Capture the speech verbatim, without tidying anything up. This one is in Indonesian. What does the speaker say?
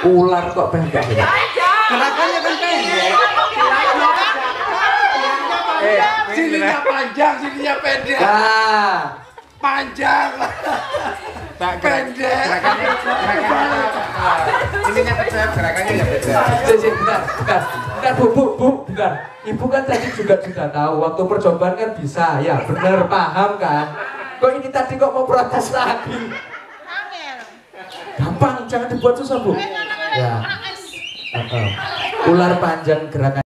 Ular kok pendek? Gerakannya kan pendek. Eh, Sininya panjang, sininya pendek. ah, Panjang. Pendek. Gerakannya, gerakannya, ininya beda, gerakannya ya beda. jadi bentar, bentar, bentar bu, bu, bu, bentar. Ibu kan tadi juga sudah tahu waktu percobaan kan bisa, ya benar paham kan? Kok ini tadi kok mau protes lagi? Gampang, jangan dibuat susah bu. Ya, uh -uh. Ular panjang gerakan.